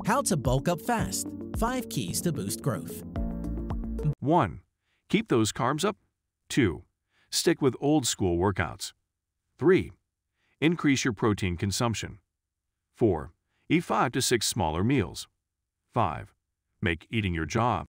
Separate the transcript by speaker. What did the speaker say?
Speaker 1: How to bulk up fast. 5 keys to boost growth.
Speaker 2: 1. Keep those carbs up. 2. Stick with old-school workouts. 3. Increase your protein consumption. 4. Eat 5 to 6 smaller meals. 5. Make eating your job.